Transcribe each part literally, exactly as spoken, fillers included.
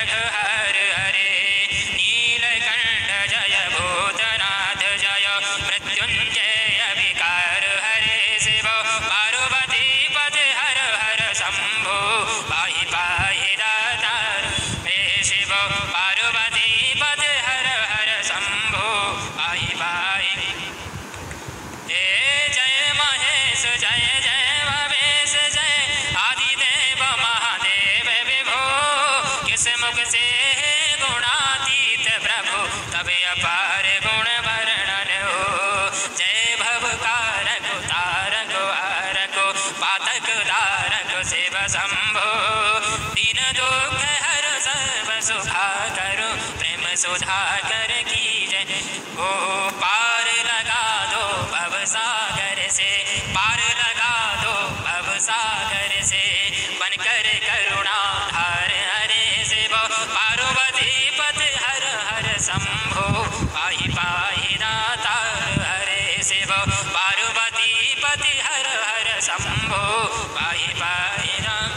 जग हर हरे, नीलकंठ जय भूतनाथ जय, मृत्युंजय विकार हरे शिव, पार्वती पति हर हर शंभो, पाहि पाहि दातार हे शिव, पार्वती पति हर हर शंभो, पाहि पाहि। हे जय महेश जय जय भवेश जय, आदिदेव महादेव विभो, किस मुख से गुणातीत प्रभु, तब अपार गुण वर्णन हो। जय भवकारक तारक हारक, पातक धारक शिव शंभो, दीन दुख हर सर्व सुधाकर, प्रेम सुधाकर की जय। ओ पार लगा दो भव सागर से, पार लगा दो भव सागर से, बनकर करुणा धार हरे शिव, पार्वती पति हर हर शंभो, पाहि पाहि दातार हरे शिव, पार्वती पति हर हर शंभो, पाहि पाहि दातार।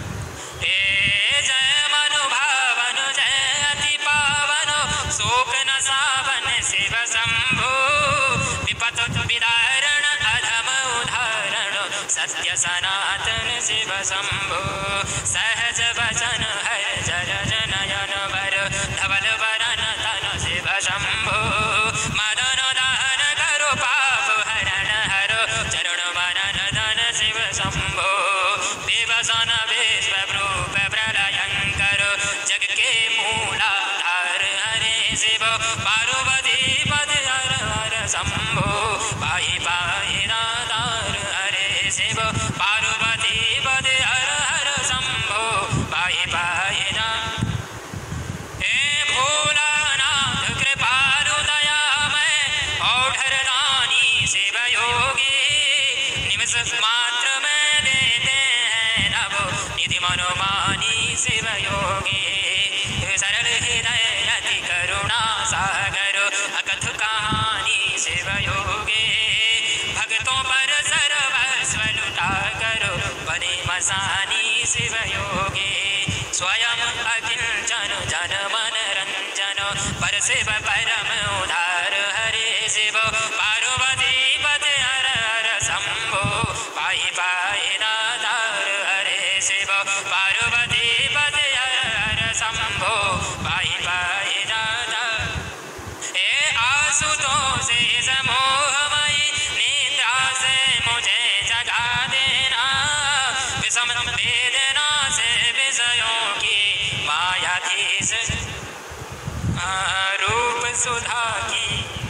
हे जय मनुभावन जय अति पावन, शोक न सावन शिव शंभो, विपत विदारण अधम उदाहरण, सत्य सनातन शिव शंभो, सहज वचन है जर जनयन वर, धवल वरन तन शिव शंभो, मदन दहन करो पाप हरण हरो, चरण वरन धन शिव शंभो, विवसन विश्वरूप प्रलयंकर, जग के मूलाधार हरे शिव, पार्वती पति हर हर शंभो, पाहि पाहि दातार हरे शिव, पार्वती पति हर हर शंभो, पाहि पाहि दातार। हे भोलानाथ कृपालु दयामय, औढ़र दानी शिव योगी, निमिष मात्र में देते हैं नभ, निधि मनोमानी शिव योगी, सरल हृदय अति करुणा सागर, अकथ कहानी शिव योगी, भक्तों पर सर्वस्व लुटा करो, बने मसानी शिव योगी, स्वयं अकिंचन जन मन रंजन, पर शिव परम उदार हरे शिव, पार्वती पति हर हर शंभो, पाहि पाहि दातार हरे शिव, पार्वती पति हर हर शंभो, पाहि पाहि दातार। हे आशुतोष मोहमयी निद्रा से मुझे जगा देना, विषम वेदना से विषयों की माया की रूप सुधा की,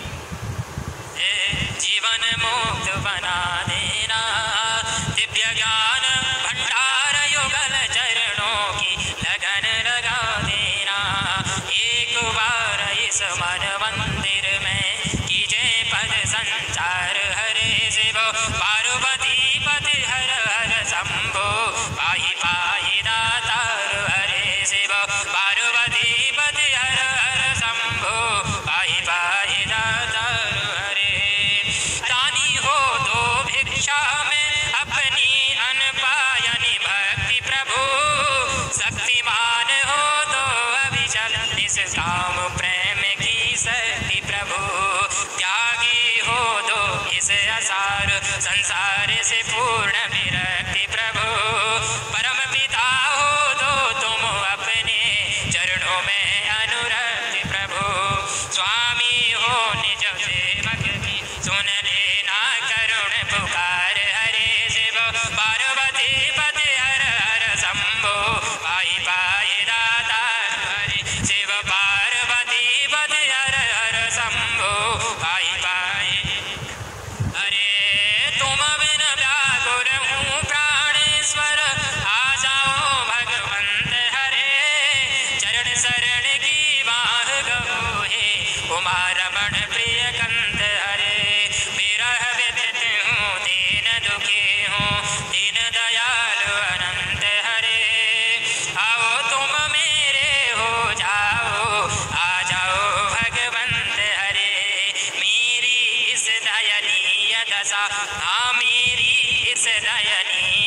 जीवन मुक्त बना देना, दिव्य ज्ञान भंडार युगल चरणों की लगन लगा देना, एक बार इस मन मंदिर में कीजिए पद संचार हरे शिव, पार्वती पति हर हर शंभो, पाहि पाहि दातार हरे शिव, पार्वती पति हर हर शंभो, पाहि पाहि दातार हरे। दानी हो तो भिक्षा में अपनी अनपायनी भक्ति प्रभु, शक्तिमान हो तो अविचल निष्काम प्रेम की शक्ति प्रभु, त्यागी हो तो इस असार संसार से पूर्ण विरक्ति प्रभु, परम पिता हो तो तुम अपने चरणों में अनुरक्ति प्रभु, स्वामी हो निज सेवक की सुन लेना करुण पुकार हरे शिव, पार्वती पति हर हर शंभो, पाहि पाहि दातार हरे शिव, पार्वती पति हर हर शंभो, पाहि पाहि। अरे तुम बिन व्याकुल हूँ प्राणेश्वर, आ जाओ भगवंत हरे, चरण शरण की बाह गहो हे, उमा रमण प्रिय कंत हरे, विरह व्यथित हूँ दीन दुखी हूँ, दीन दयालु अनंत हरे, आओ तुम मेरे हो जाओ, आ जाओ भगवंत हरे, मेरी इस दयनीय दशा, हाँ मेरी इस दयनीय